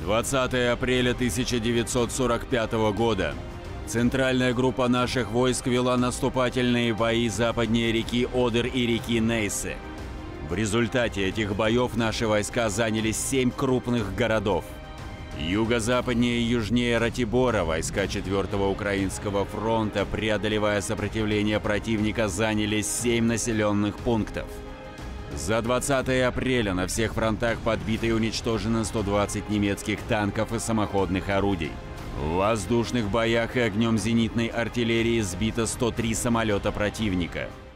20 апреля 1945 года. Центральная группа наших войск вела наступательные бои западнее реки Одер и реки Нейсе. В результате этих боев наши войска заняли 7 крупных городов. Юго-западнее и южнее Ратибора войска 4-го Украинского фронта, преодолевая сопротивление противника, заняли 7 населенных пунктов. За 20 апреля на всех фронтах подбито и уничтожено 120 немецких танков и самоходных орудий. В воздушных боях и огнем зенитной артиллерии сбито 103 самолета противника.